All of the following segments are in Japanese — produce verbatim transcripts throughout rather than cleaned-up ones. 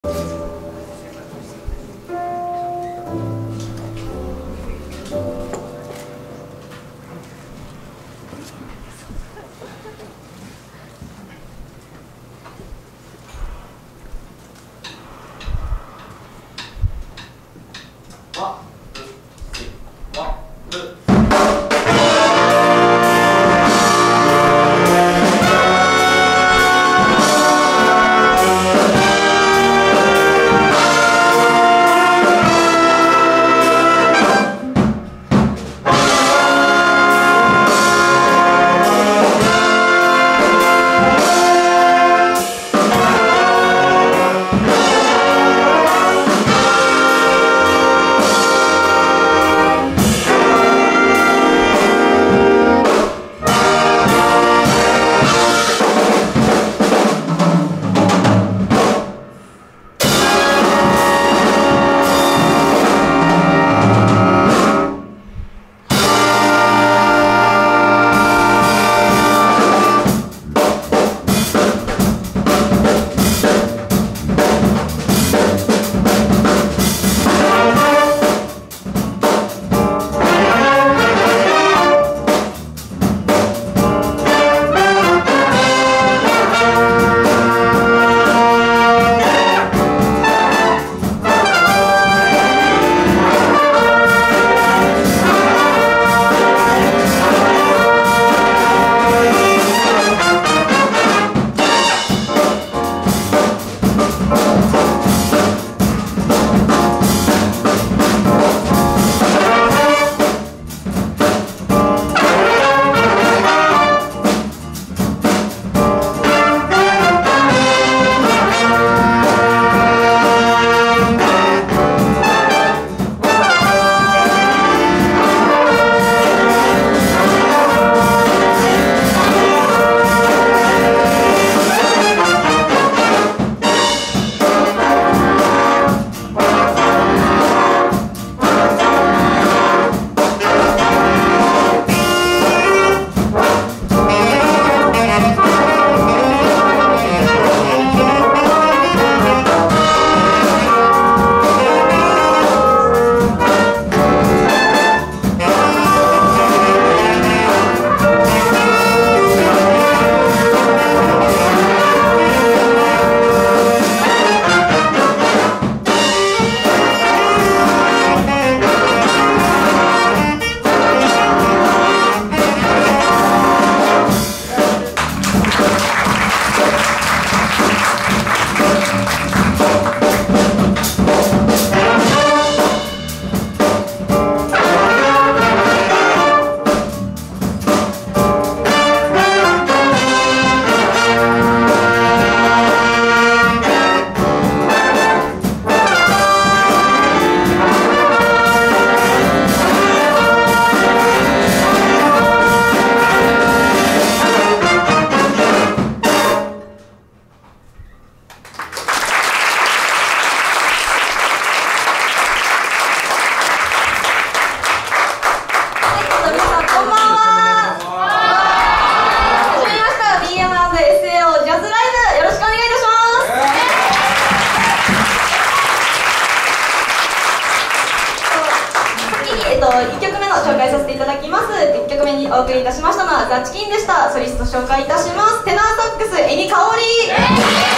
いっきょくめの紹介させていただきます。いっきょくめにお送りいたしましたのはザ・チキンでした。ソリスト紹介いたします。テナーサックス江里香織、あり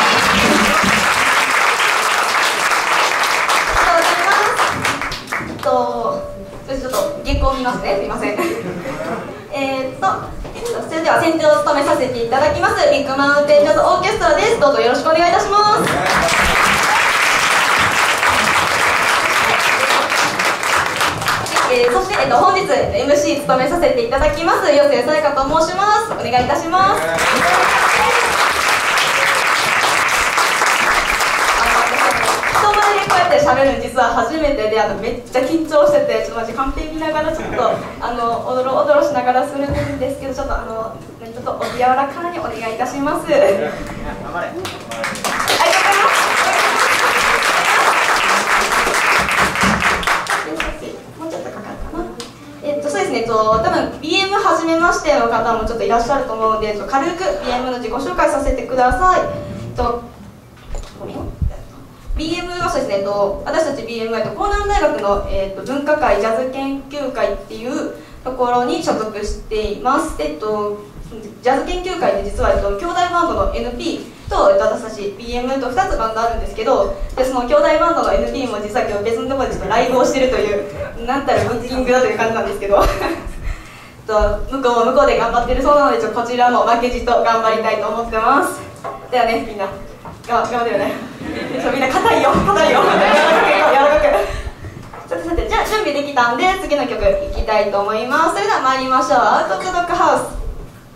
がとうございます。えっとちょっと原稿を見ますね、すいませんえっとそれでは先手を務めさせていただきますビッグマウンテンジャズオーケストラです。どうぞよろしくお願いいたします。えー、そして、えっと、本日 エムシー 務めさせていただきます陽瀬さやかと申します。お願いいたします。人前でこうやって喋るの実は初めてで、あのめっちゃ緊張してて、ちょっとマジカンペ見ながらちょっとあのおどろおどろしながらするんですけど、ちょっとあのちょっとお柔らかにお願いいたします。頑張れ。ありがとうございます。えっとそうですね、と多分 ビーエム 初めましての方もちょっといらっしゃると思うので、軽く ビーエム の自己紹介させてください。とごめん ビビーエム はそうですね、えっと、私たち ビーエム は、えっと、江南大学の、えっと、文化会ジャズ研究会っていうところに所属しています。えっと、ジャズ研究会で実は、えっと、兄弟バンドの エヌピー と、えっと、私たち ビーエム とふたつバンドあるんですけど、でその兄弟バンドの エヌピー も実は今日別のところでちょっとライブをしてるというなんたらブッキングだという感じなんですけどと向こうも向こうで頑張ってるそうなので、ちょっとこちらも負けじと頑張りたいと思ってます。ではね、みんなが頑張ってよね。ちょみんな硬いよ硬いよ柔らかく柔らかく。さてさて、じゃあ準備できたんで次の曲いきたいと思います。それでは参りましょう。アウト・オブ・ザ・ドッグハウス。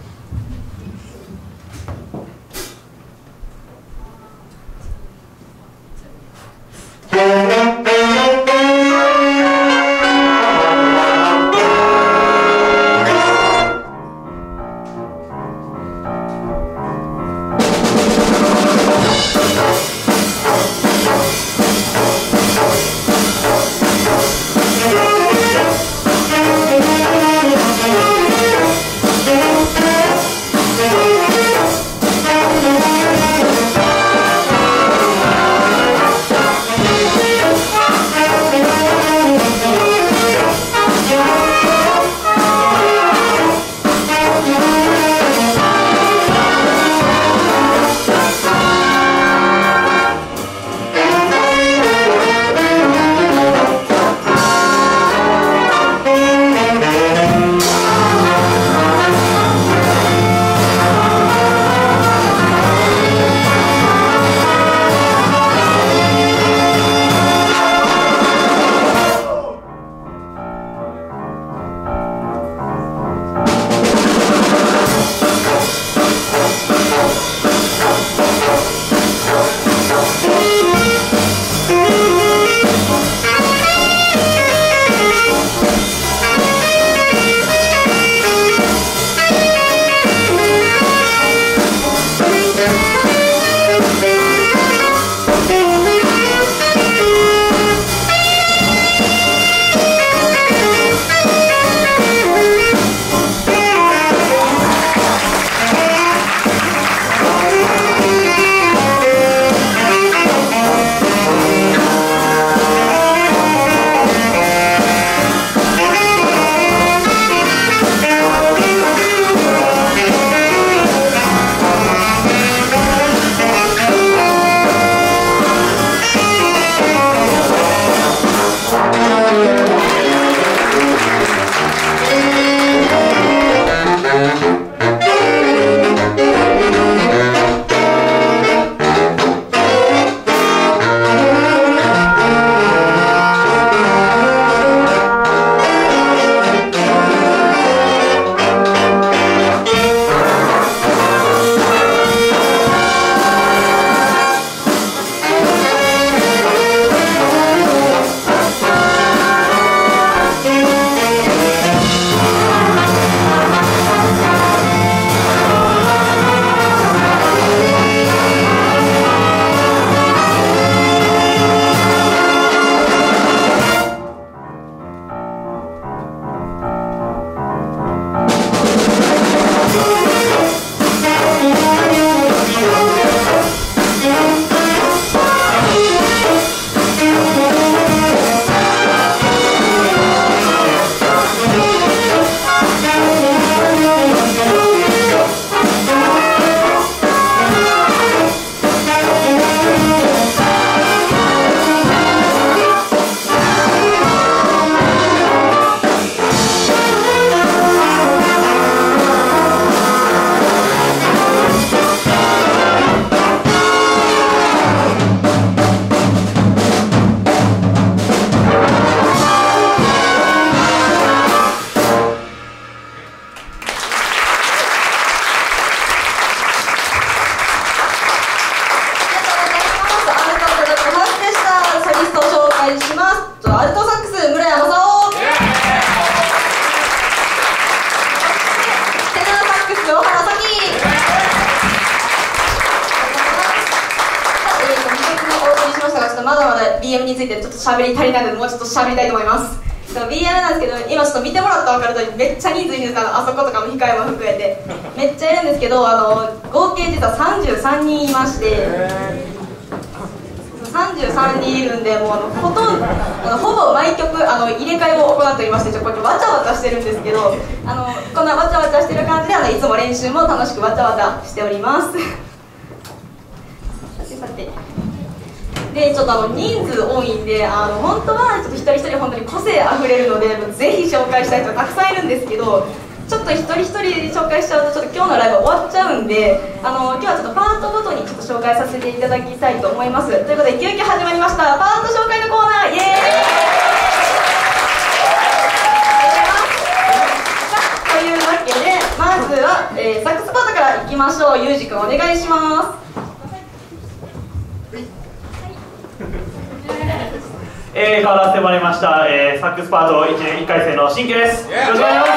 まだまだ ビーエム についてちょっと喋り足りないので、もうちょっと喋りたいと思います。ビーエム なんですけど、今ちょっと見てもらったら分かるとめっちゃ人数いるんです。あそことかも控えも含めてめっちゃいるんですけど、あの合計実はさんじゅうさんにんいまして、ささんじゅうさんにんいるんで、もうあのほとんどあのほぼ毎曲あの入れ替えを行っておりまして、ちょっとこれわちゃわちゃしてるんですけど、あのこんなわちゃわちゃしてる感じであのいつも練習も楽しくわちゃわちゃしております。さてさてでちょっとあの人数多いんで、あの本当はちょっと一人一人本当に個性あふれるので、ぜひ紹介したい人たくさんいるんですけど、ちょっと一人一人紹介しちゃうとちょっと今日のライブ終わっちゃうんで、あの今日はちょっとパートごとにちょっと紹介させていただきたいと思います。ということで急遽始まりましたパート紹介のコーナー、イエーイ。というわけでまずは、えー、サックスパートからいきましょう。ゆうじくんお願いします。 えー、変わらせてもらいました、えー、サックスパートいちねんいっかい生の新規です。よろしくお願いします。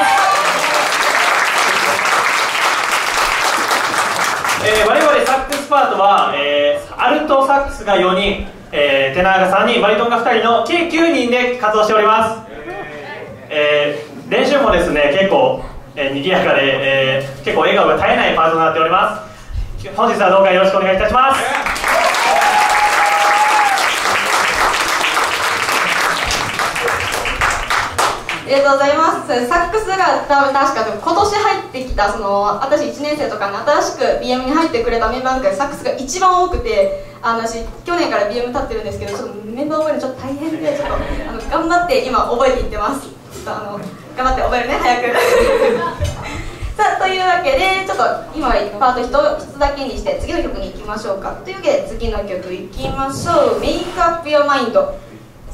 えー、我々サックスパートは、えー、アルトサックスがよにん、えー、テナーがさんにん、バリトンがふたりの計きゅうにんで活動しております。えー、練習もですね結構、えー、賑やかで、えー、結構笑顔が絶えないパートになっております。本日はどうかよろしくお願いいたします。 ありがとうございます。サックスが多分確かでも今年入ってきたその私いちねん生とかに新しく ビーエム に入ってくれたメンバーの中でサックスが一番多くて、あの私去年から ビーエム 立ってるんですけど、ちょっとメンバー覚えるのちょっと大変で、ちょっとあの頑張って今覚えていってます。ちょっとあの頑張って覚えるね早く。さあというわけでちょっと今はパートひとつだけにして次の曲に行きましょうか。というわけで次の曲いきましょう。メイクアップヨーマインド。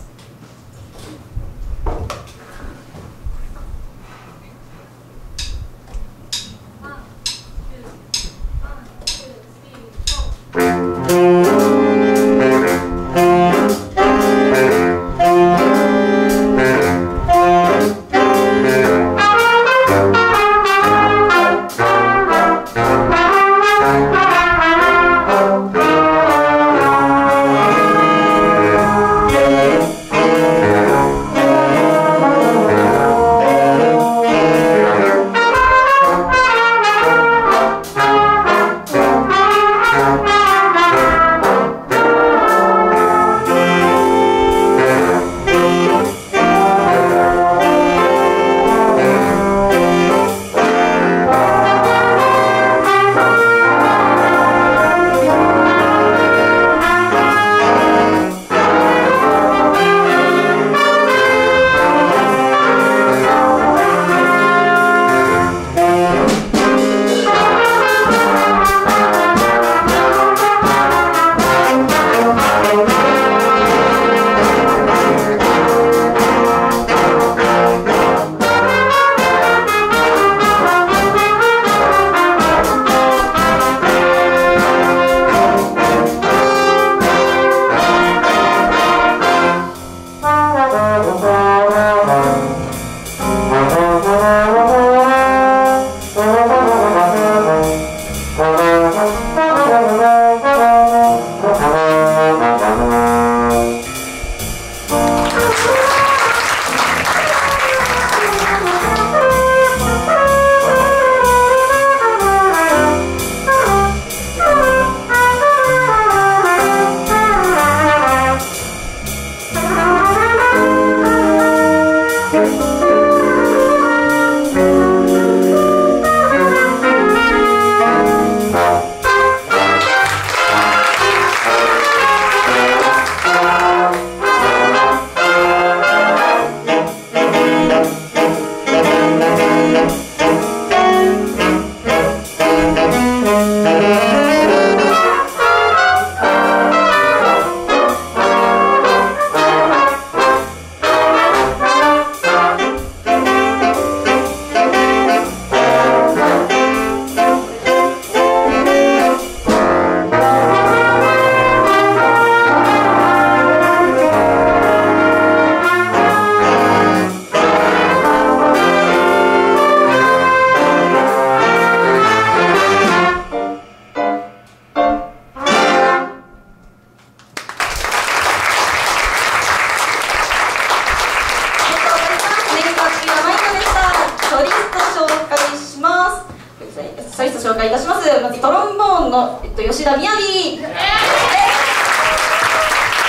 ソリスト紹介いたします。まずトロンボーンの、えっと、吉田みやび、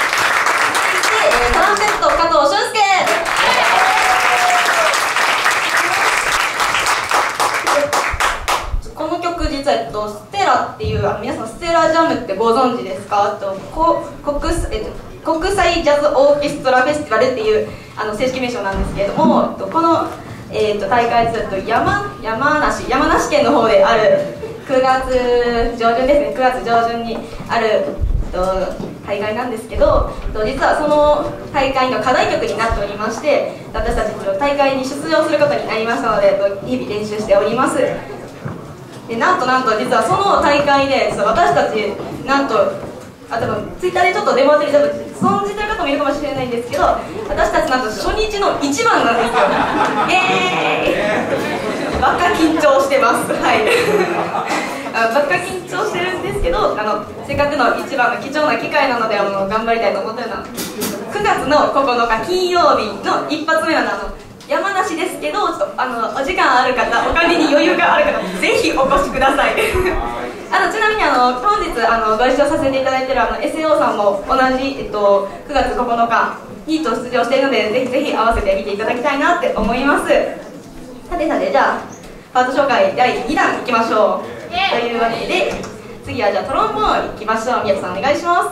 ジャムってご存知ですか？とこ国際、えっと、国際ジャズオーケストラフェスティバルっていうあの正式名称なんですけれども、この、えー、と大会と山山梨山梨県の方であるくがつ上旬ですね、くがつ上旬にあると大会なんですけど、実はその大会の課題曲になっておりまして、私たち大会に出場することになりましたので、日々練習しております。でなんとなんと実はその大会で私たちなんとあ多分ツイッターでちょっとデモ当てに多分存じてる方もいるかもしれないんですけど、私たちなんと初日のいちばんなんですよ。イエーイバカ緊張してます。はいあバカ緊張してるんですけど、あのせっかくの一番の貴重な機会なのであの頑張りたいと思ってるのはくがつのここのか金曜日の一発目なの、あの山梨ですけど、ちょっとあのお時間ある方、お金に余裕がある方ぜひお越しくださいあのちなみにあの本日あのご一緒させていただいているあの エスエーオー さんも同じ、えっと、くがつここのかにと出場しているので、ぜひぜひ合わせて見ていただきたいなって思います。さてさて、じゃあパート紹介だいにだんいきましょう。というわけで次はじゃあトロンボーンいきましょう。宮田さんお願いします。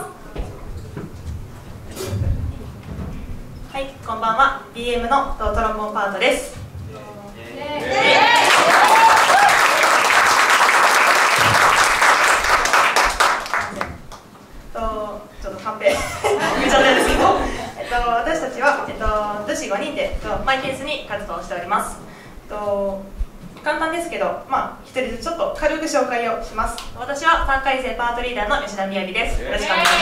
はい、こんばんは。 ビーエム のトロンボーンパートです。とちょっとカンペ言っちゃったんですけど、えっと、私たちは、えっと、女子ごにんで、えっと、マイペースに活動しております。えっと簡単ですけど、まあ、ひとりずつちょっと軽く紹介をします。私はさんかい生パートリーダーの吉田みやびです。よろしくお願いします。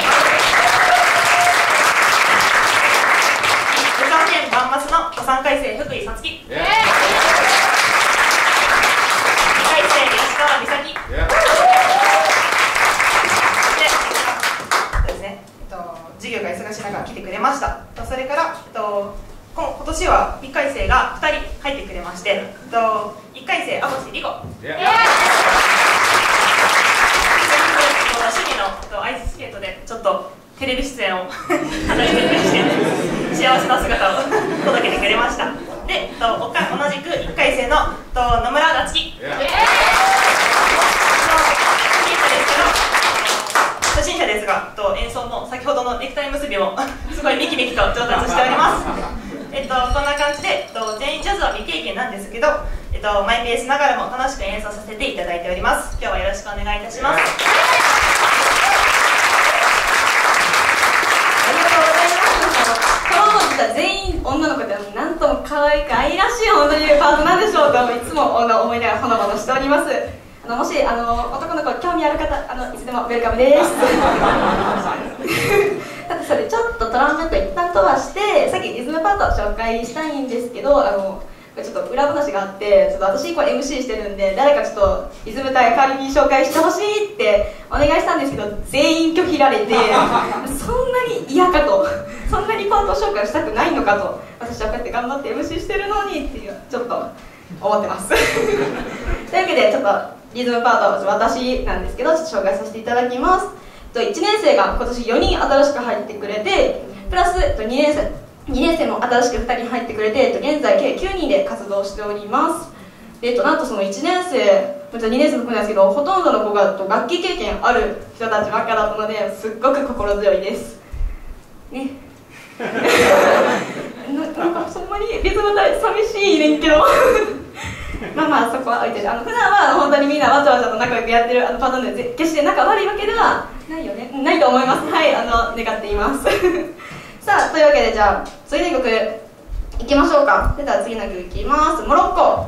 さんねんバンマスのさんかい生福井さつき、にかい生吉川美咲、でですね、えっと、授業が忙しい中来てくれました。それから、えっと今年はいっかい生がふたり入ってくれまして、えっと、いっかい生、網越理子、趣味のアイススケートでちょっとテレビ出演を離れてして幸せな姿を届けてくれました。で、えっと、おか同じくいっかい生のと野村夏樹、初心者ですが、と演奏も先ほどのネクタイ結びもすごいメキメキと上達しております。えっと、こんな感じで、えっと、全員ジャズは未経験なんですけど、えっと、マイペースながらも楽しく演奏させていただいております。今日はよろしくお願いいたします。ありがとうございます。トロンボーン実は全員女の子でなんとも可愛く愛らしい本当にパートなんでしょうといつも思いながらほのぼのしております。あのもしあの男の子興味ある方、あのいつでもウェルカムですただそれちょっとトランペット一旦飛ばしてさっきリズムパートを紹介したいんですけど、あのちょっと裏話があって、ちょっと私これ エムシー してるんで誰かちょっとリズム隊代わりに紹介してほしいってお願いしたんですけど全員拒否られてそんなに嫌かと、そんなにパート紹介したくないのかと、私はこうやって頑張って エムシー してるのにっていうちょっと思ってますというわけでちょっとリズムパートは私なんですけどちょっと紹介させていただきます。いちねん生が今年よにん新しく入ってくれて、プラスにねん生にねん生も新しくふたり入ってくれて、現在計きゅうにんで活動しております。で、えっと、なんとそのいちねん生、にねん生も含めなんですけど、ほとんどの子が楽器経験ある人たちばっかだったので、すっごく心強いです。ね。な, なんかそんなにリズム隊寂しいねんけどまあまあそこは置いてる。あの普段は本当にみんなわちゃわちゃと仲良くやってるあのパターンで決して仲悪いわけではないよね、ないと思います。はい、あの願っていますさあというわけでじゃあ次の曲いきましょうか。では次の曲いきます。モロッコ。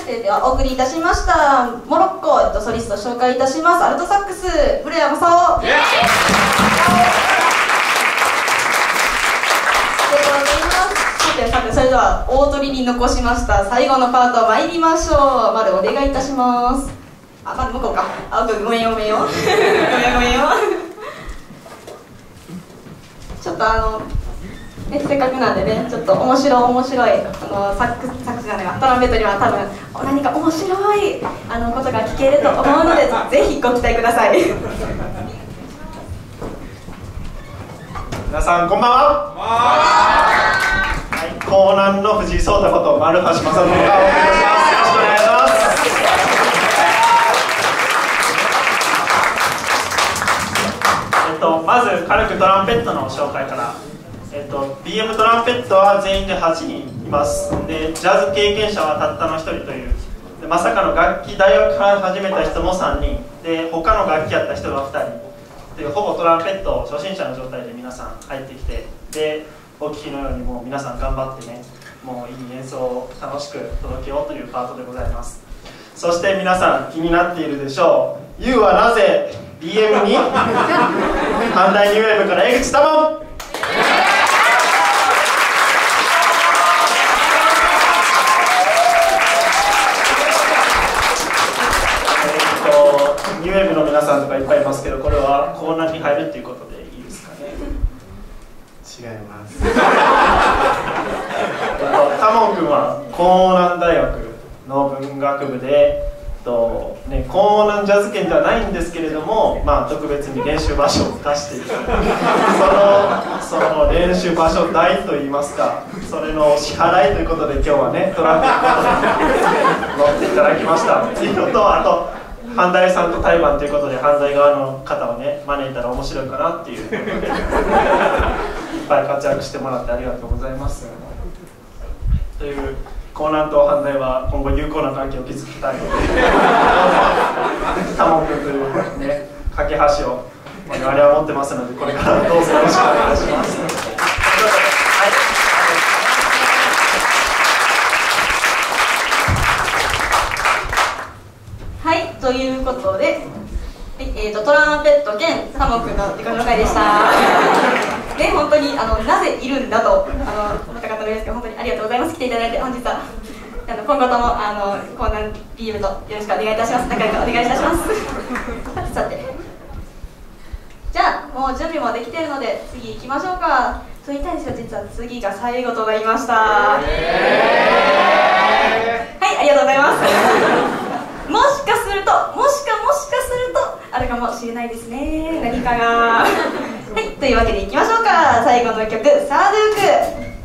それではお送りいたしましたモロッコ、えっと、ソリスト紹介いたします。アルトサックス古谷正雄でございます。さてさて、それでは大鳥に残しました最後のパート参りましょう。まるお願いいたします。あ、まず向こうか。あ、ごめんよごめんよごめんごめんよちょっとあのね、せっかくなんでね、ちょっと面白い面白いあのサックスサックスじゃないわ、トランペットには多分何か面白いあのことが聞けると思うのでぜひご期待ください皆さんこんばんは。はい、江南の藤井聡太こと丸橋正信がお送りします。よろしくお願いします。 えっと、まず軽くトランペットの紹介から。えっと、ビーエム トランペットは全員ではちにんいます。でジャズ経験者はたったのひとりという。でまさかの楽器大学から始めた人もさんにんで、他の楽器やった人がふたりで、ほぼトランペット初心者の状態で皆さん入ってきて、でお聞きのようにもう皆さん頑張ってね、もういい演奏を楽しく届けようというパートでございます。そして皆さん気になっているでしょう、 ユー はなぜ ビーエム に阪大ニューウェーブから江口多聞。ニューウェーブの皆さんとかいっぱいいますけど、これは江南に入るっていうことでいいですかね。 違います。 タモン君は江南大学の文学部で、とね、江南ジャズ圏ではないんですけれども、まあ、特別に練習場所を出しているそのその練習場所代といいますか、それの支払いということで今日はねトランペットに乗っていただきましたっていうのと、あと阪大さんと対バンということで阪大側の方をね招いたら面白いかなっていういっぱい活躍してもらってありがとうございますという、江南と阪大は今後有効な関係を築きたいのでタモン君というね架け橋を我々は持ってますので、これからどうぞよろしくお願いしますはい、ということで、はい、えーと、トランペット兼タモン君の自己紹介でしたで、本当にあのなぜいるんだとあの思った方もいるんですけど、本当にありがとうございます。来ていただいて本日はあの今後ともあの江南 ビーエム とよろしくお願いいたします。仲良くお願いいたしますさてじゃあもう準備もできているので次行きましょうか。と言いたいんですが、実は次が最後となりました。はい、ありがとうございますもしかすると、もしかもしかするとあるかもしれないですね、何かがはい、というわけでいきましょうか。最後の曲、サードゥーク。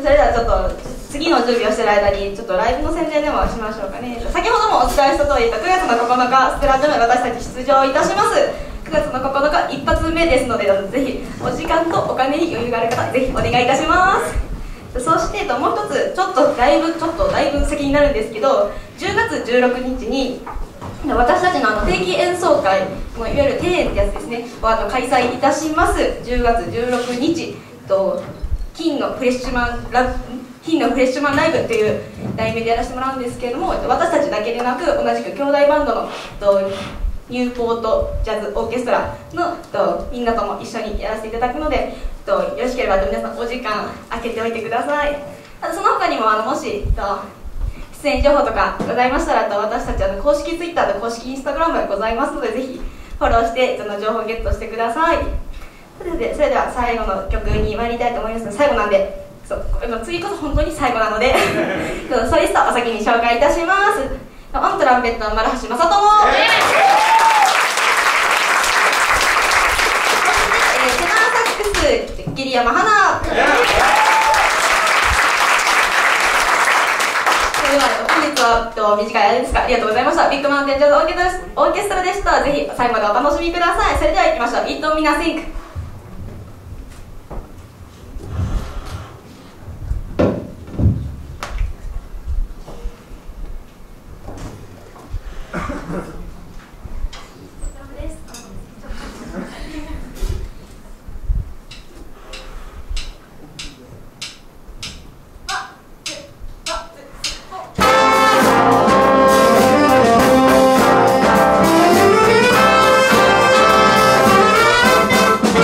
それではちょっと次の準備をしている間にちょっとライブの宣伝でもしましょうかね。先ほどもお伝えした通りくがつのここのかステラジオに私たち出場いたします。くがつのここのか一発目ですので、ぜひお時間とお金に余裕がある方ぜひお願いいたします。そしてもう一つちょっとだいぶちょっとだいぶ先になるんですけど、じゅうがつじゅうろくにちに私たちのあの定期演奏会、いわゆる定演ってやつですねをあの開催いたします。じゅうがつじゅうろくにちと金のフレッシュマンラ金のフレッシュマンライブっていう題名でやらせてもらうんですけれども、私たちだけでなく同じく兄弟バンドのニューポートジャズオーケストラのみんなとも一緒にやらせていただくので、よろしければ皆さんお時間空けておいてください。その他にもあのもし出演情報とかございましたら、私たちの公式ツイッターと公式インスタグラムがございますので、ぜひフォローしてその情報をゲットしてください。それでそれでは最後の曲に参りたいと思います。最後なんで、そう次こそ本当に最後なのでソリストお先に紹介いたします。オントランペットの丸橋正智、えー、テナーサックス桐山花、えー、それでは本日は短い間ですがありがとうございました。ビッグマウンテンジャズオーケストラ、オーケストラでした。ぜひ最後までお楽しみください。それでは行きましょう。 It don't mean nothing。 「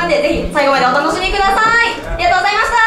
んで、ぜひ最後までお楽しみください。ありがとうございました。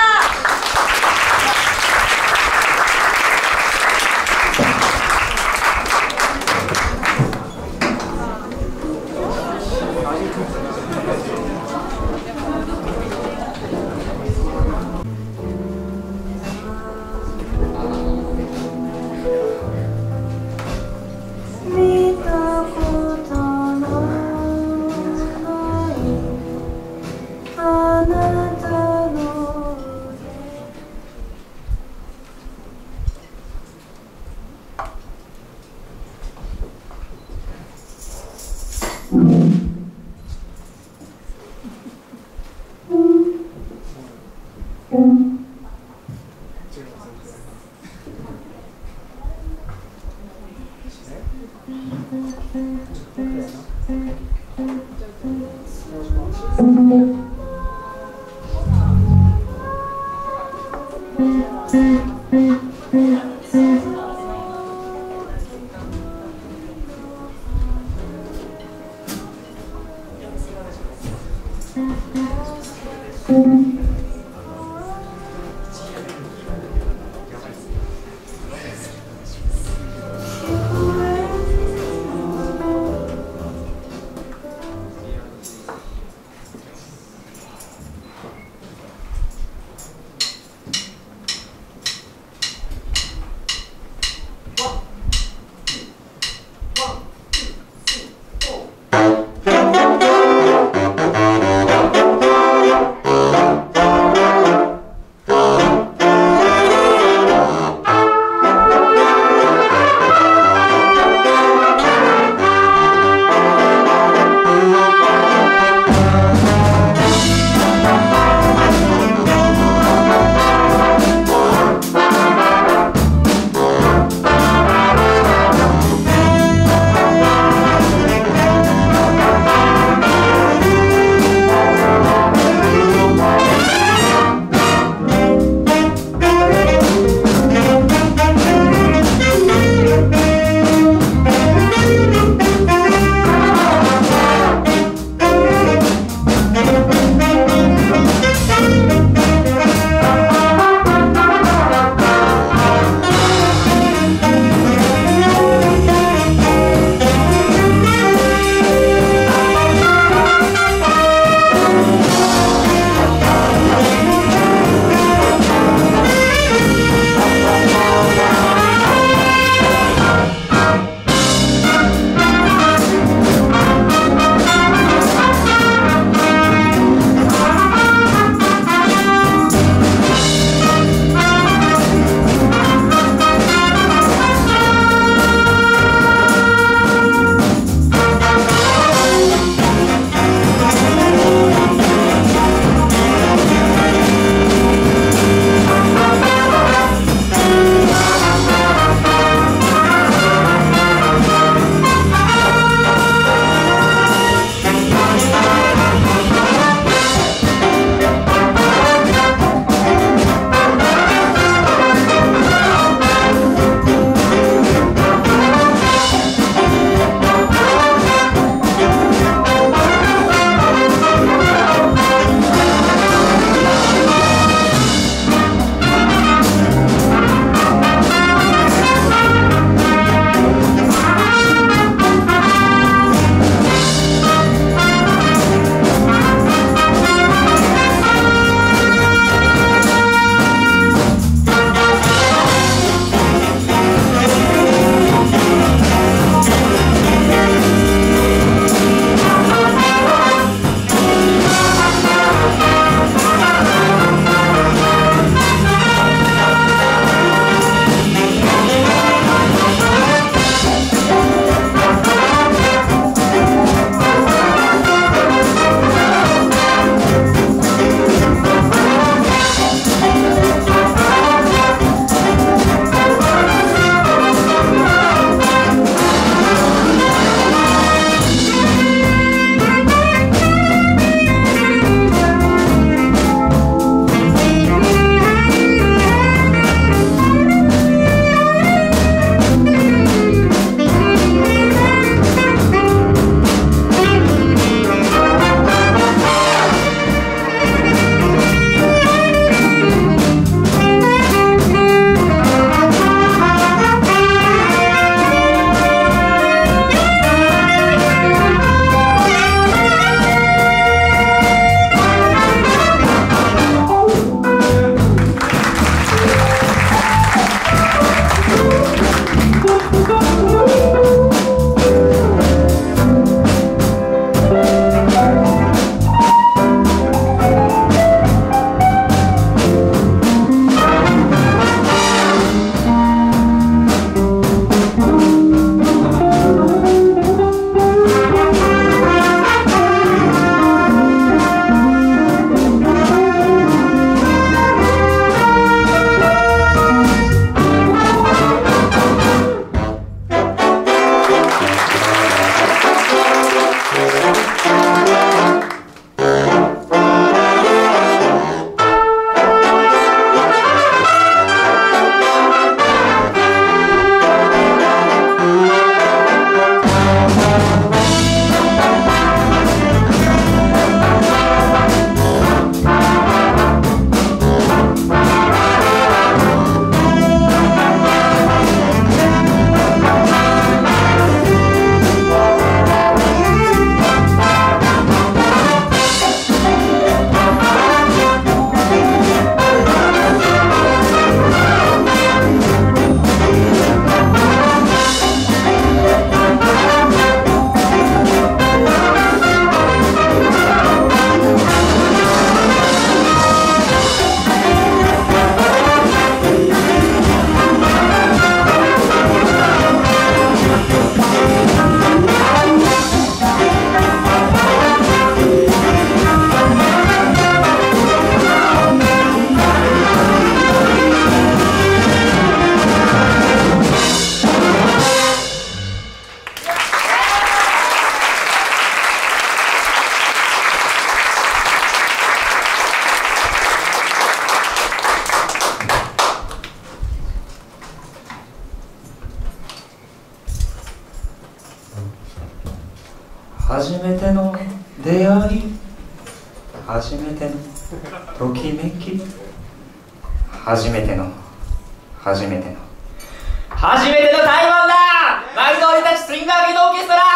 初めての出会い、初めてのときめき、初めての初めての初めての対バンだ。毎度俺たちスインガーゲートオーケストラ。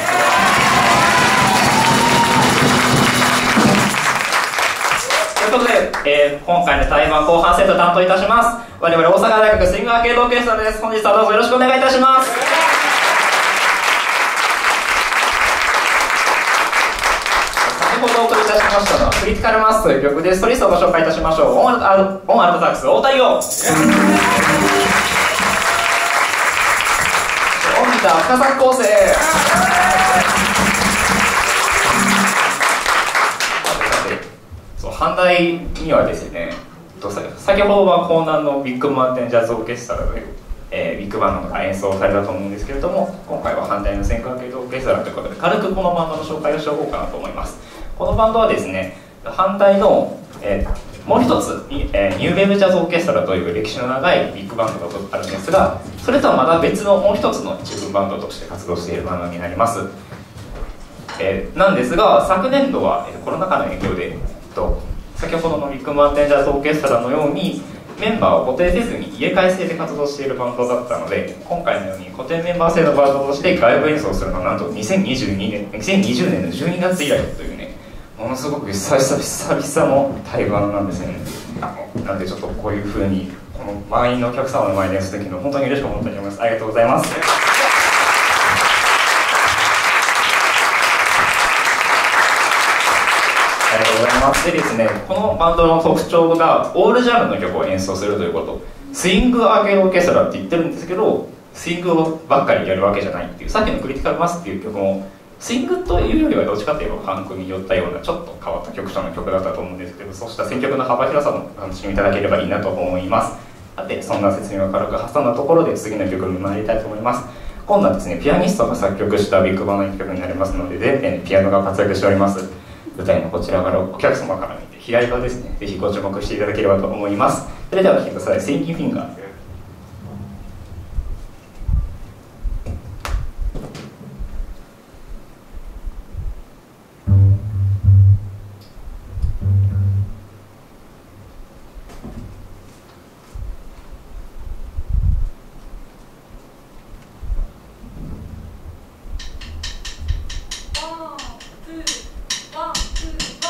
ということで、えー、今回の対バン後半セット担当いたします。我々大阪大学スイングアーケードオーケストラです。本日はどうぞよろしくお願いいたします。先ほどお送りいたしましたのはクリティカルマスという曲で、ストリストをご紹介いたしましょう。オンアルト、オンアルトサックス、大谷をオンギター、深作構成、反対にはですね、先ほどは江南のビッグマウンテンジャズオーケストラという、えー、ビッグバンドが演奏されたと思うんですけれども、今回は反対のスイングアーケードオーケストラということで、軽くこのバンドの紹介をしておこうかなと思います。このバンドはですね、反対の、えー、もう一つ、えー、ニューウェーブジャズオーケストラという歴史の長いビッグバンドがあるんですが、それとはまた別のもう一つの一部バンドとして活動しているバンドになります。えー、なんですが、昨年度は、えー、コロナ禍の影響で、えっと先ほどのビッグマウンテンジャズオーケストラのようにメンバーを固定せずに入れ替え制で活動しているバンドだったので、今回のように固定メンバー制のバンドとして外部演奏するのはなんとにせんにじゅうにねん、にせんにじゅうねんのじゅうにがつ以来というね、ものすごく久々久々の対バンなんですね。なのでちょっとこういう風にこの満員のお客様の前で演奏できるの本当に嬉しく思っております。ありがとうございます。ありがとうございます。でですね、このバンドの特徴がオールジャンルの曲を演奏するということ。スイングアーケードオーケストラって言ってるんですけど、スイングばっかりやるわけじゃないっていう、さっきのクリティカルマスっていう曲もスイングというよりはどっちかといえばファンクに寄ったようなちょっと変わった曲調の曲だったと思うんですけど、そうした選曲の幅広さもお楽しみいただければいいなと思います。さて、そんな説明を軽く挟んだところで次の曲に参りたいと思います。今度はですね、ピアニストが作曲したビッグバンドの曲になりますので、全編ピアノが活躍しております。舞台のこちらからお客様から見て左側ですね、ぜひご注目していただければと思います。それでは聴いてください。セインキンフィンガー。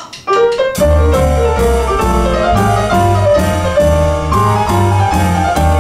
One,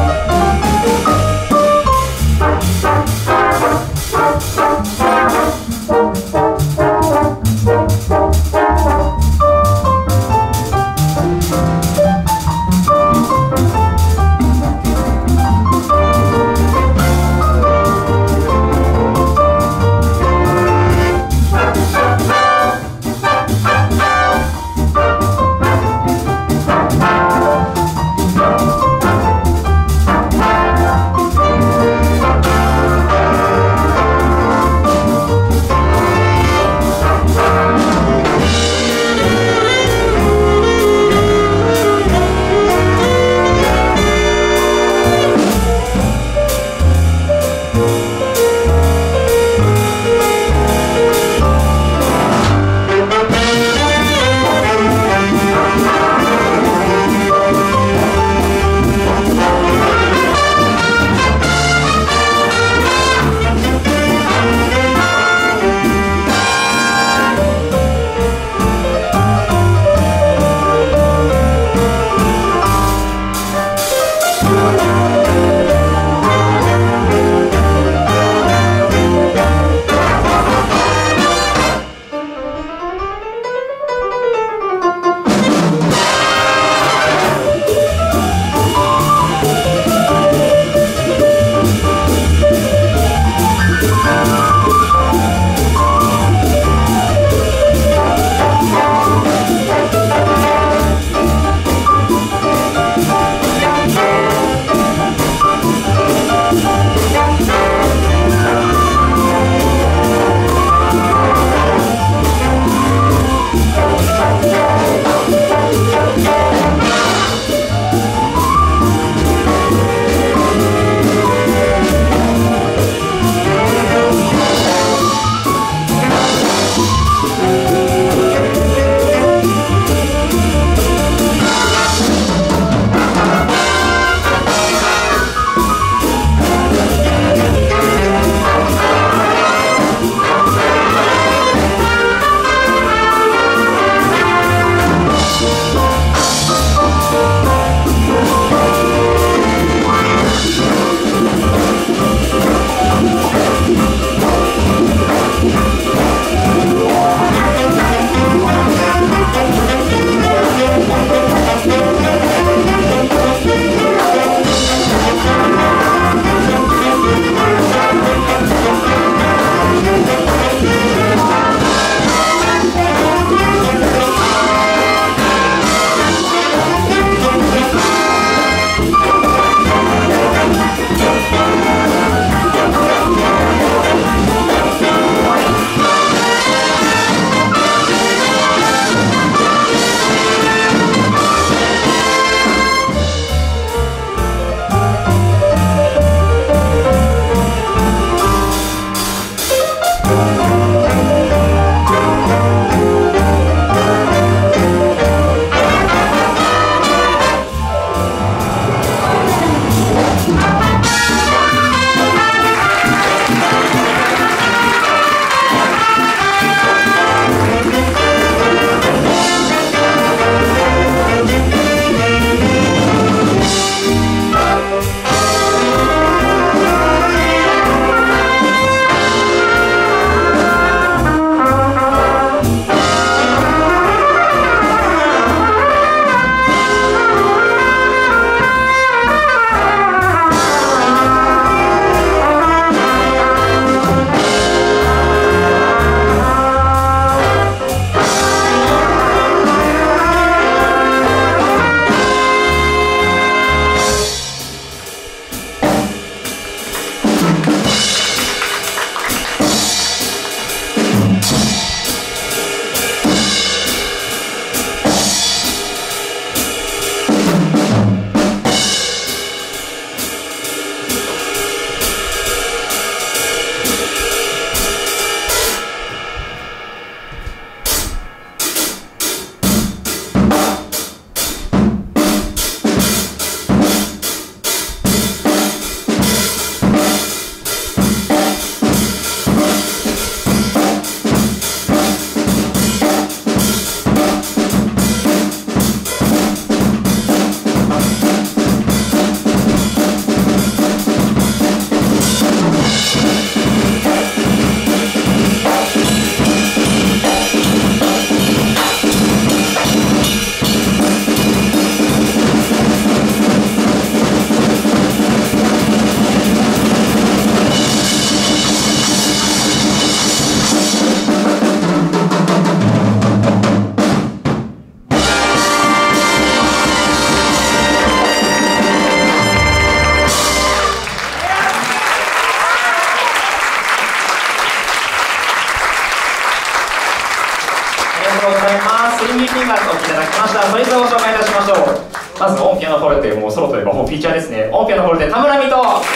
メンバーお聞きいただきました。それぞれご紹介いたしましょう。まずオンピアノフォルテ、もうソロといえばもうフィーチャーですね。オンピアノフォルテ田村美斗、そ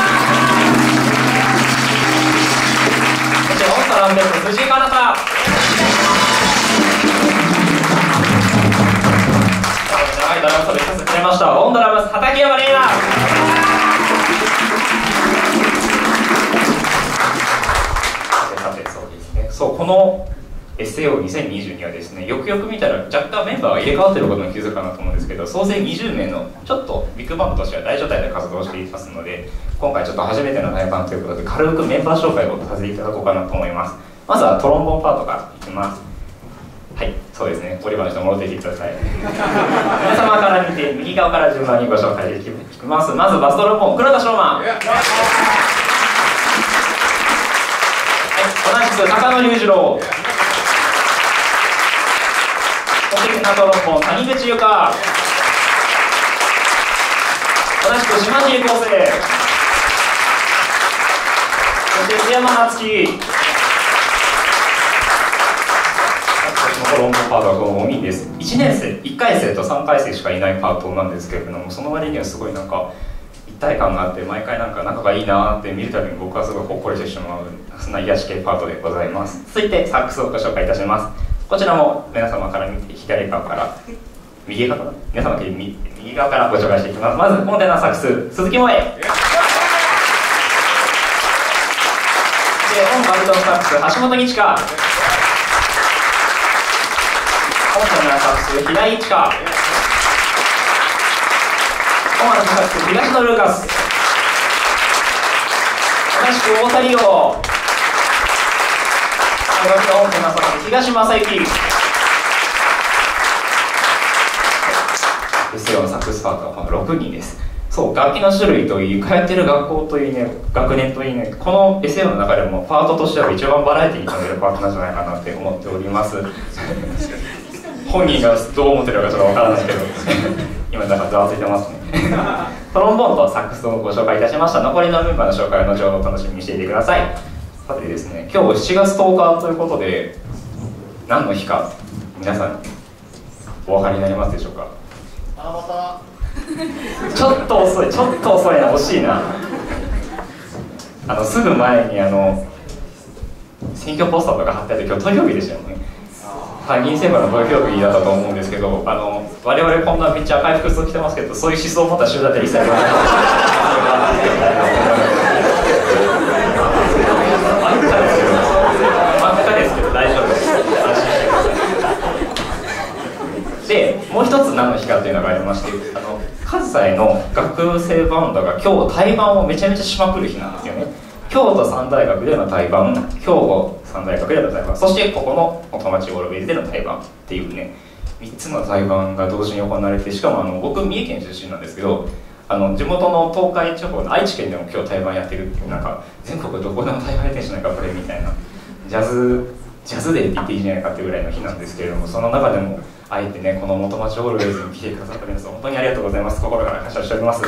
してオントランペット藤井かなた、長いドラムソロさせてくれましたオンドラムス畠山玲奈、さてそうですね、そうこの エスエーオーにせんにじゅうに はですね、よくよく見たら若干メンバーが入れ替わっていることに気づくかなと思うんですけど、総勢にじゅうめいのちょっとビッグバンドとしては大所帯で活動していますので、今回ちょっと初めての大バンということで軽くメンバー紹介をさせていただこうかなと思います。まずはトロンボーンパートからいきます。はい、そうですね、折り場の人戻ってきてください皆様から見て右側から順番にご紹介できます。まずバストロンボーン黒田翔馬、はい、同じく高野隆二郎、そしてテナトロンボーン谷口由香、同じく島尻康生、そして津山夏樹、トロンボーンパートはこのごにんです。いちねんせい、いっかいせいとさんかいせいしかいないパートなんですけれども、その割にはすごいなんか一体感があって、毎回なんか仲がいいなって見るたびに僕はすごいほっこりしてしまう、そんな癒し系パートでございます。続いてサックスをご紹介いたします。こちらも皆様から見て左側から右側から皆様から右側からご紹介していきます。まずコンテナサックス鈴木萌で、オンバルトンサックス橋本日香、コンテナサックス平井一花、オンアルトサックス東野ルーカス、同じく大田理央、オンテナサックス東正幸、エスエーオーのサックスパートはこのろくにんです。そう、楽器の種類といい、通ってる学校といいね、学年といいね、この エスエーオー の中でもパートとしては一番バラエティに富めるパートなんじゃないかなって思っております本人がどう思ってるかちょっとわからないけど今だからざわついてますねトロンボーンとサックスをご紹介いたしました。残りのメンバーの紹介は後ほど楽しみにしていてください。さてですね、今日しちがつとおかということで何の日か皆さんお分かりになりますでしょうか。ちょっと遅い、ちょっと遅いな、惜しいな。あのすぐ前にあの選挙ポスターとか貼ってあって、今日投票日でしたよね。参議院選挙の投票日だったと思うんですけど、あの我々こんなめっちゃ赤い服装着てますけど、そういう思想を持った集団で一切言わない真っ赤ですけど、真っ赤ですけど大丈夫です。安心してください。で、もう一つ何の日かっていうのがありまして、あの関西の学生バンドが今日対バンをめちゃめちゃしまくる日なんですよね。京都三大学での対バン、兵庫三大学での対バン、そしてここの元町オールベイズでの対バンっていうね、みっつの対バンが同時に行われて、しかもあの僕三重県出身なんですけど、あの地元の東海地方の愛知県でも今日対バンやってるっていう、なんか全国どこでも対バンやってんじゃないかこれみたいな、ジャズジャズデーって言っていいんじゃないかっていうぐらいの日なんですけれども、その中でもあえてねこの元町オールベイズに来てくださった皆さん本当にありがとうございます。心から感謝しております。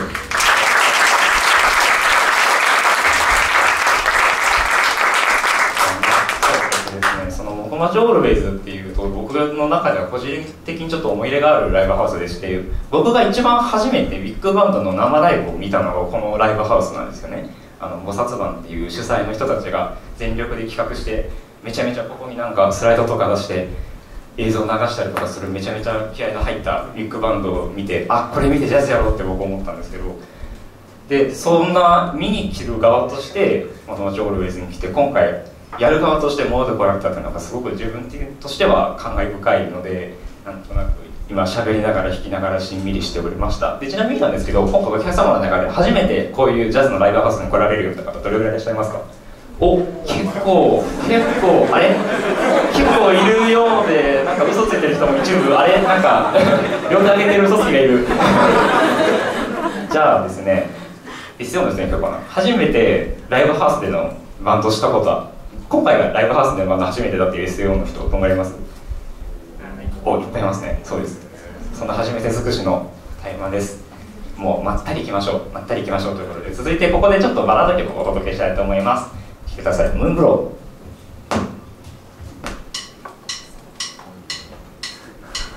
元町オールウェイズっていうと僕の中では個人的にちょっと思い入れがあるライブハウスでして、僕が一番初めてビッグバンドの生ライブを見たのがこのライブハウスなんですよね。あの菩薩バンっていう主催の人たちが全力で企画して、めちゃめちゃここになんかスライドとか出して映像を流したりとかするめちゃめちゃ気合いの入ったビッグバンドを見て、あ、これ見てジャズやろうって僕思ったんですけど、でそんな見に来る側として元町オールウェイズに来て、今回やる側として戻ってこられたというのがすごく自分としては感慨深いので、なんとなく今喋りながら弾きながらしんみりしておりました。でちなみになんですけど、今回お客様の中で初めてこういうジャズのライブハウスに来られるような方どれぐらいいらっしゃいますか。お、結構結構あれ結構いるようで、なんか嘘ついてる人も一部、あれなんか両手上げてる嘘つきがいるじゃあですね、必要ですね、今日かな、初めてライブハウスでのバンドしたことは、今回がライブハウスでバンド初めてだっていう エスエーオー の人どんがります？お、いっぱいいますね。そうです。そんな初めて尽くしのタイマーです。もうまったりいきましょう、まったりいきましょうということで、続いてここでちょっとバラード曲をお届けしたいと思います。聴いてください。ムーンブロー。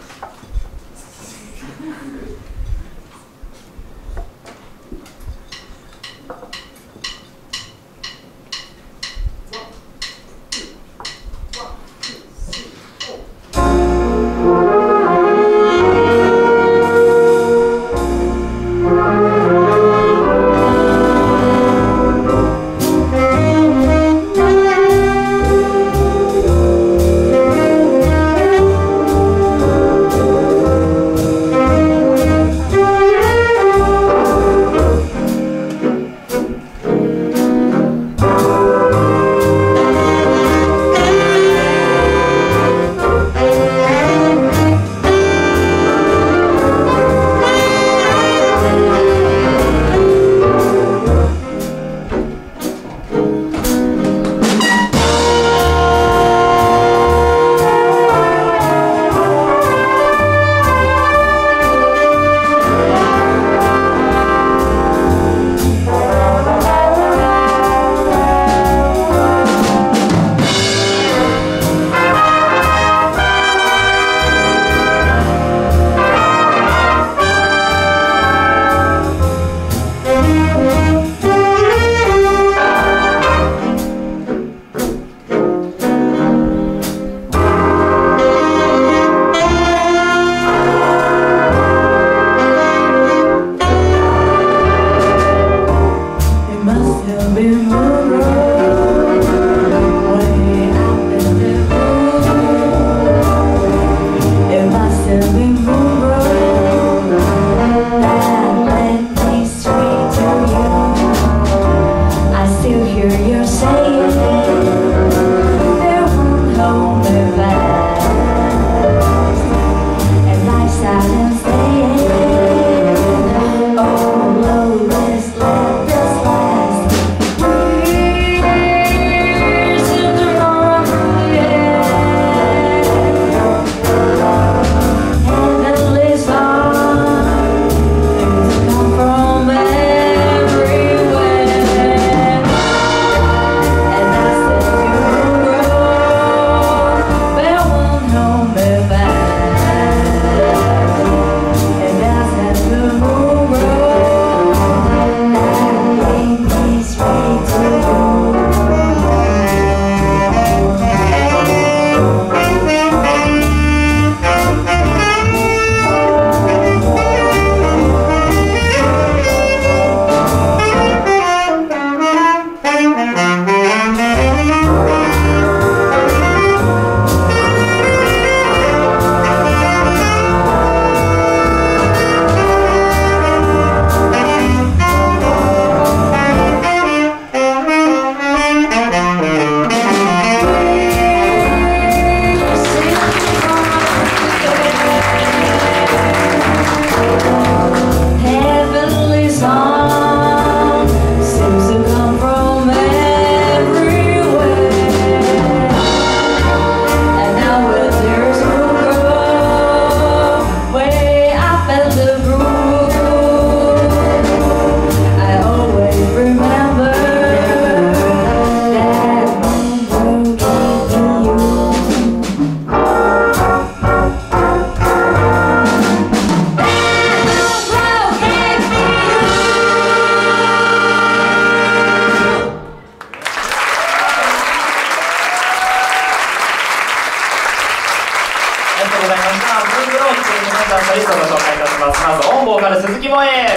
ソリストをご紹介いたします。まずオンボーカル鈴木萌え、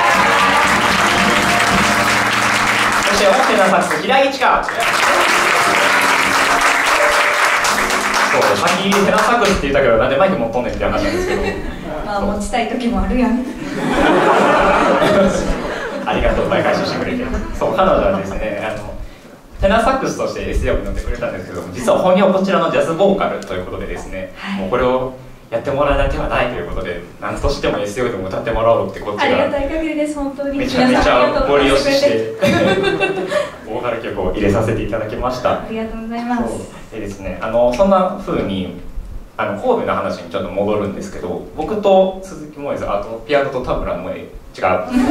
そしてオンテナサックス平井千佳。そうさっきテナサックスって言ったけどなんでマイク持っとんねんって話なんですけど、 まあ持ちたい時もあるやん。 ありがとう、毎回してくれて。そう、彼女はですね、あのテナーサックスとして エスイー を乗ってくれたんですけども、実は本業こちらのジャズボーカルということでですね、はい、もうこれをやってもらわない手はないということで、何としても エスイー でも歌ってもらおうってこっちがありがたい限りです。本当にめちゃめちゃご利用ししてボーカル曲を入れさせていただきました。 ありがとうございます。 でですね、あのそんな風にあの神戸の話にちょっと戻るんですけど、僕と鈴木萌えさん、あとピアノと田村萌え、違うまだまだ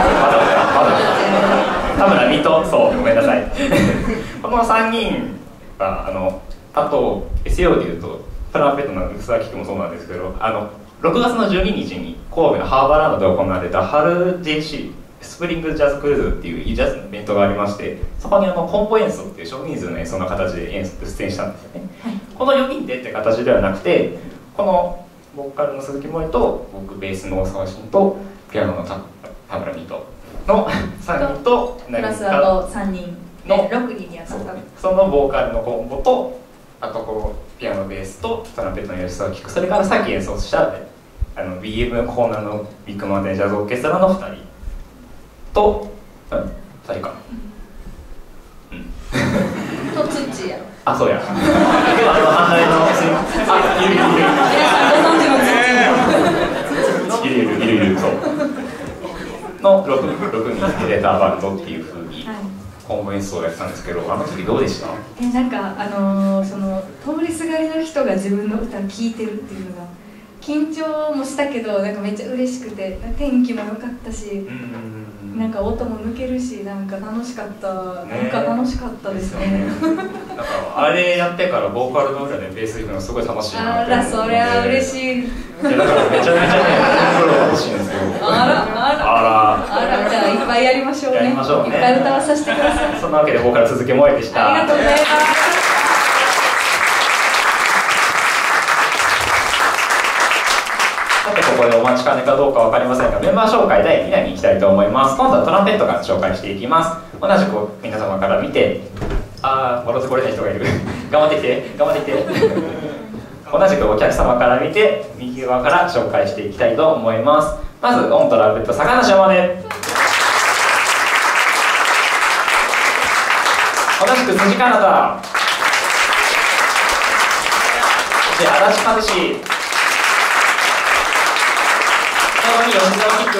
田村水戸、そうごめんなさいこのさんにんはあのあと エスイー でいうとトランペットの楠木君もそうなんですけど、あのろくがつのじゅうににちに神戸のハーバーランドで行われた春 ジェーシー スプリングジャズクルーズっていうジャズのイベントがありまして、そこにあのコンボ演奏っていう少人数の演奏の形で演出演したんですよね、はい、このよにんでって形ではなくて、このボーカルの鈴木萌えと僕ベースの大沢慎とピアノの田村水戸のさんにんとプラスあとさんにんのろくにんに当たった、 そのボーカルのコンボと、あとこうピアノベースとトランペットの吉沢を聴く、それからさっき演奏したあの ビーエム コーナーのビッグマウンテンジャズオーケストラのふたりと、うん、ふたりかうんとツッチーやろ。 あ、そうやでもあの反対のあ、いるいるいる皆さんご存知のツッチーいるいるいるいるそうの ろく, ろくにん入れたバンドっていう風にコンボ演奏をやってたんですけど、あの時どうでした？ えなんかあのー、その通りすがりの人が自分の歌を聴いてるっていうのが緊張もしたけど、なんかめっちゃ嬉しくて、天気も良かったし、うんなんか音も抜けるし、なんか楽しかった、ね、なんか楽しかったですね。 なんかあれやってからボーカルの裏でベース弾くのすごい楽しいなって思って。 あら、そりゃ嬉しい。 いやだからめちゃめちゃね、プロが欲しいんですよ。 あら、あら、あら、じゃあいっぱいやりましょうね。 やりましょうね。 いっぱい歌わさせてください。 そんなわけでボーカル鈴木萌えでした。 ありがとうございます。 さてここでお待ちかねかどうかわかりませんが、メンバー紹介だいにだんに行きたいと思います。今度はトランペットから紹介していきます。同じく皆様から見て、あー、戻ってこれない人がいる頑張ってきて、頑張ってきて同じくお客様から見て、右側から紹介していきたいと思います。まずオントランペット坂梨山根、同じく辻かなた、そして足立和志、最後に吉沢キック。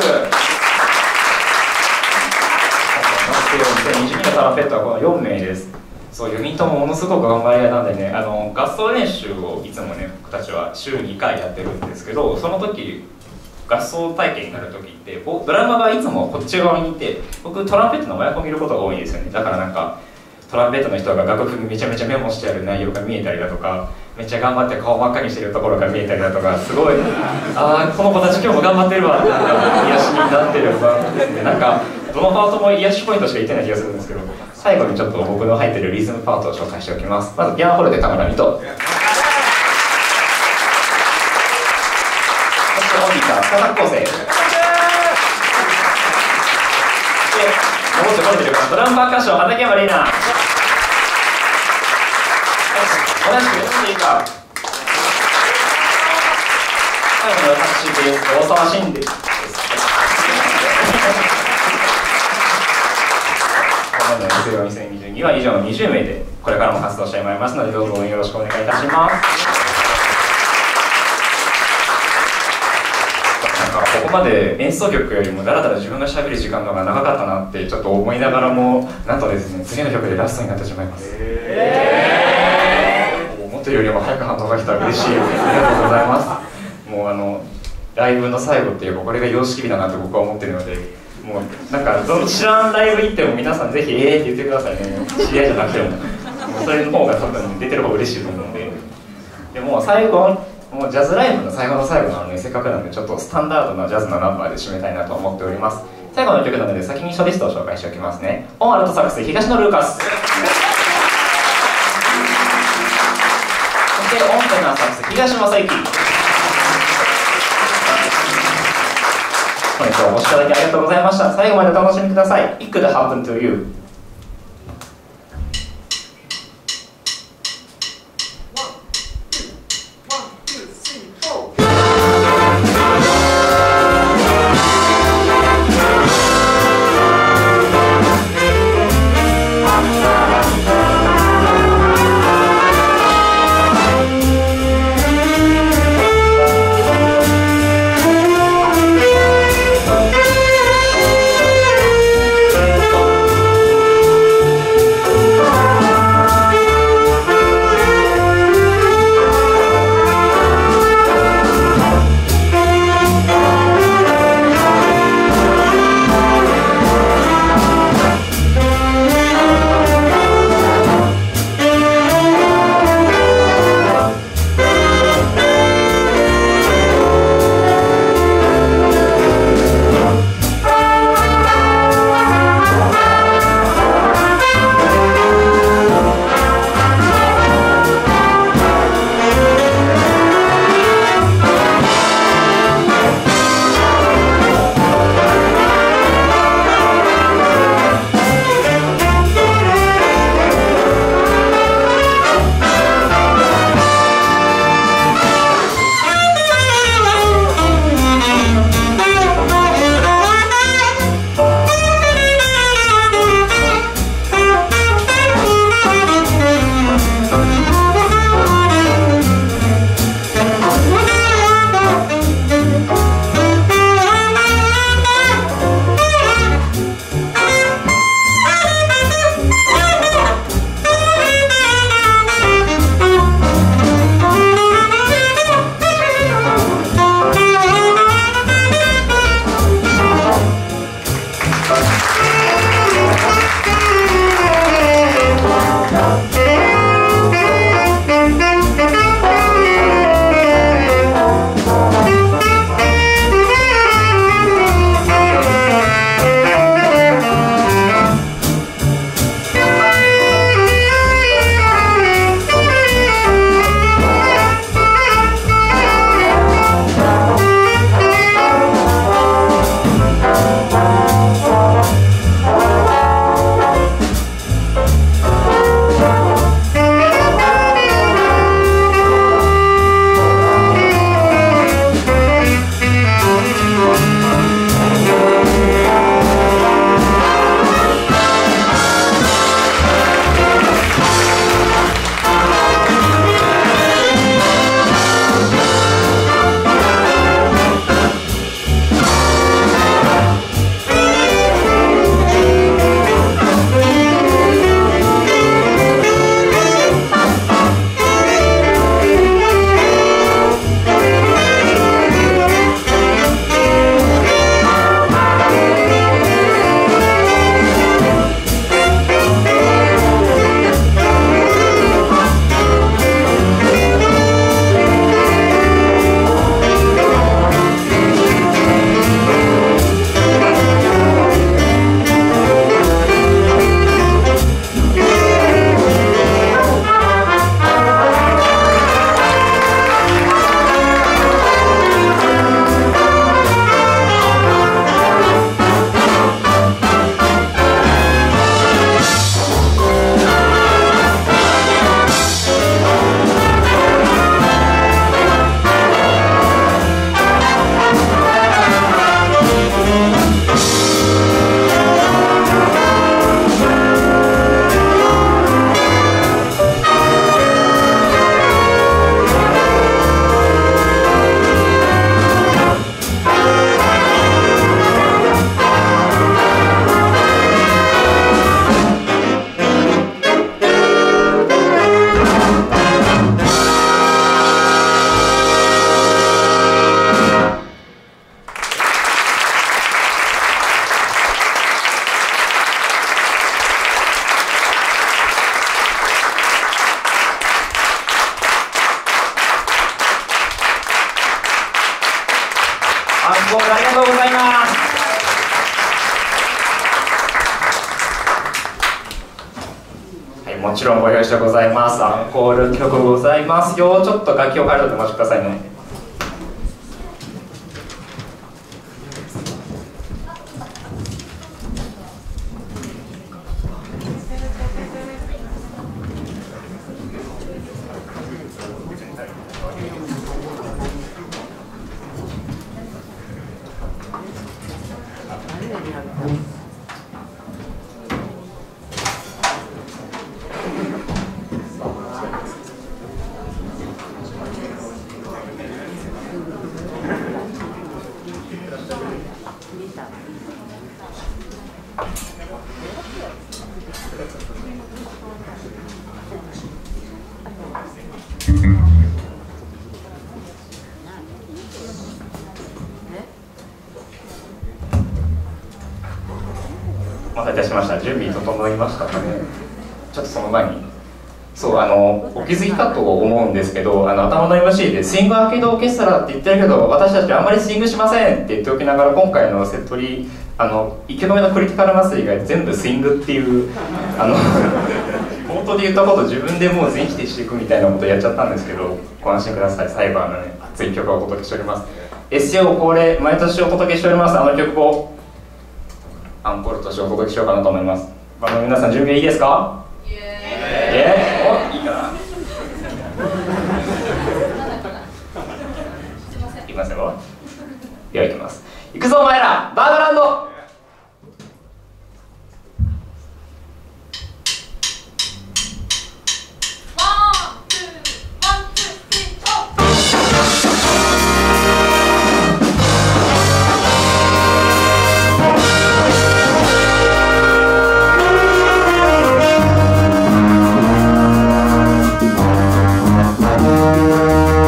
にせんにじゅうにのトランペットはこのよんめいです。そう、よにんともものすごく頑張り屋なんでね、あの合奏練習をいつもね僕たちは週にかいやってるんですけど、その時合奏体験になる時ってドラマがいつもこっち側にいて、僕トランペットの真横にいることが多いんですよね。だからなんかトランペットの人が楽譜にめちゃめちゃメモしてある内容が見えたりだとか、めっちゃ頑張って顔真っ赤にしてるところが見えたりだとか、すごいああこの子たち今日も頑張ってるわって癒しになってるバンドですね。なんかどのパートも癒しポイントしか言ってない気がするんですけど、最後にちょっと僕の入ってるリズムパートを紹介しておきます。まずピアノホールで田村水戸、そしてオンギター深田康生、で戻ってこれてるかな、ドラムパーカッション畠山玲奈、同じくよんでいいか、最後の私ベース大沢慎です。にせんにじゅうには以上のにじゅうめいでこれからも活動してまいりますので、どうぞよろしくお願いいたします。なんかここまで演奏曲よりもだらだら自分がしゃべる時間の方が長かったなってちょっと思いながらも、なんとですね次の曲でラストになってしまいます。えー、思ってるよりも早く反応が来たら嬉しい。ありがとうございます。もうあのライブの最後っていうかこれが様式美だなって僕は思ってるので、もうなんかどの知らんライブ行っても皆さんぜひ「えー」って言ってくださいね。知り合いじゃなくても、もうそれの方が多分出てる方が嬉しいと思うので。でもう最後、もうジャズライブの最後の最後なので、せっかくなのでちょっとスタンダードなジャズのナンバーで締めたいなと思っております。最後の曲なので先にソリストを紹介しておきますね。オンアルトサックス東野ルーカス、そしてオンテナーサックス東正幸、最後に本日はお越しいただきありがとうございました。最後までお楽しみください。It could happen to you。 アンコールありがとうございます。はい、もちろんご用意してございます。アンコール曲ございますよ。ちょっと楽器を変えるとお待ちくださいね。 いたしました。準備整いましたかね。ちょっとその前に、そうあのお気づきかと思うんですけど、あの頭の エムシー でスイングアーケードオーケストラって言ってるけど、私たちあんまりスイングしませんって言っておきながら、今回のセットリあの池の上のクリティカルマスター以外全部スイングっていうあの本当に言ったこと自分でもう全否定していくみたいなことやっちゃったんですけど、ご安心ください。最後はね、熱い曲をお届けしております。 エスシーオー 恒例毎年お届けしております、あの曲をアンコールとしてお届けしようかなと思います。バンドの皆さん準備いいですか？イエーイ、お、いいかな。いきますよ。ではいきます。いくぞお前ら、バードランド。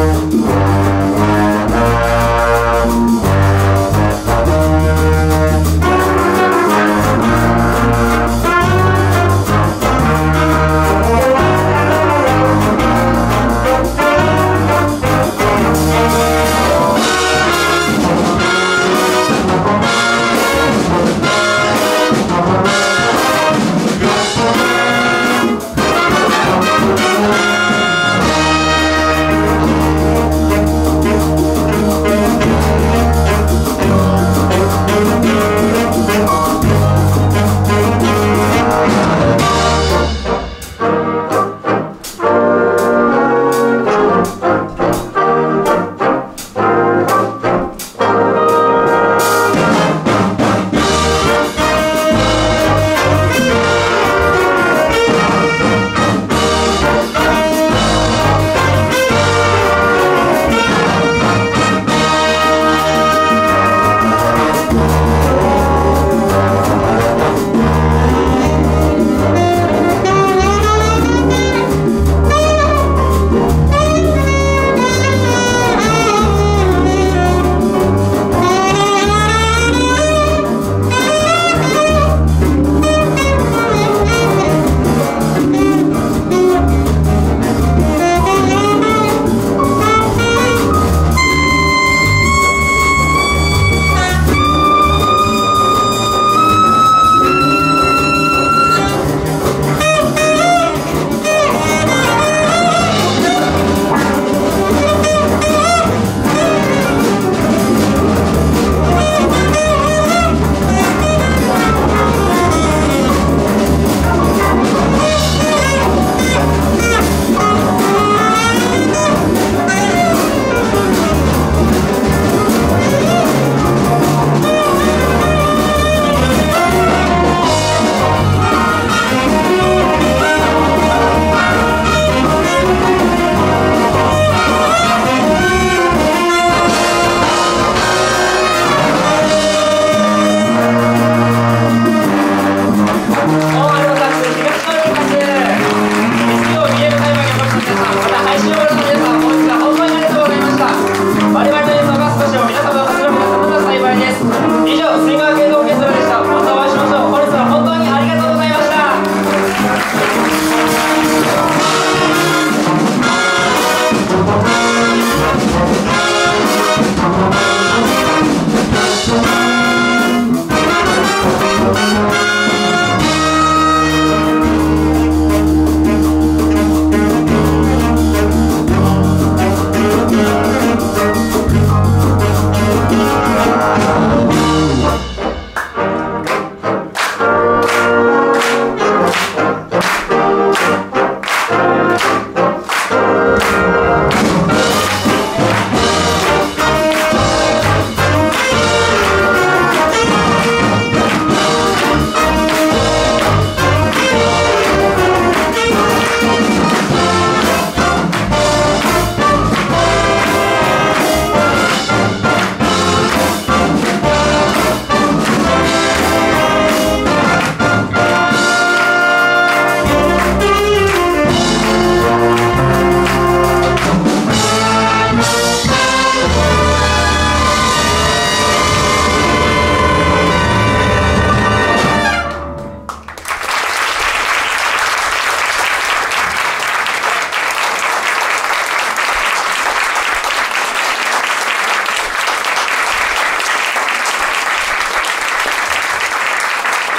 「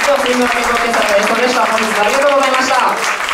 上杉村健オーケストラの演奏でした。本日もありがとうございました。